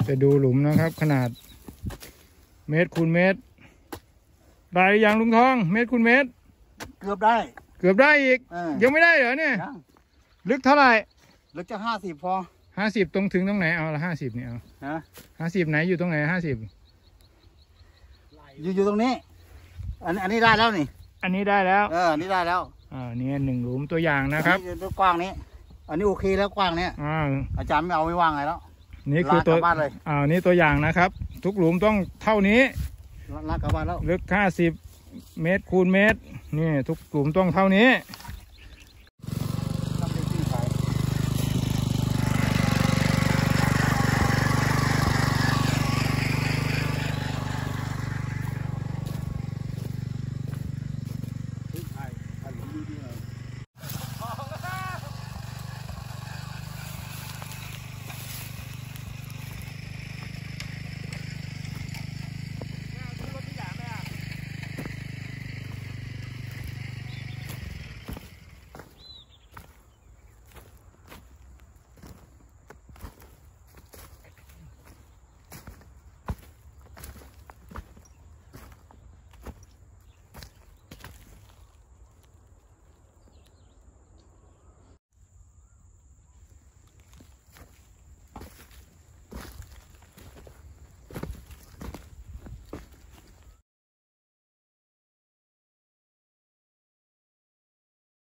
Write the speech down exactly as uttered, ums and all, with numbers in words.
ไปดูหลุมนะครับขนาดเมตรคูณเมตรได้หรือยังลุงทองเมตรคูณเมตรเกือบได้เกือบได้อีกยังไม่ได้เหรอเนี่ยลึกเท่าไหร่ลึกจะห้าสิบพอห้าสิบตรงถึงตรงไหนเอาละห้าสิบเนี่ยเอาฮะห้าสิบไหนอยู่ตรงไหนห้าสิบอยู่อยู่ตรงนี้อันอันนี้ได้แล้วนี่อันนี้ได้แล้วเอออันนี้ได้แล้วอ่านี่หนึ่งหลุมตัวอย่างนะครับตัวกว้างนี้อันนี้โอเคแล้วกว้างเนี้ยอ่าอาจารย์ไม่เอาไม่ว่างไงแล้วนี่คือตัวอ่านี่ตัวอย่างนะครับทุกหลุมต้องเท่านี้ลากกลับบ้านแล้วลึกห้าสิบเมตรคูณเมตรนี่ทุกหลุมต้องเท่านี้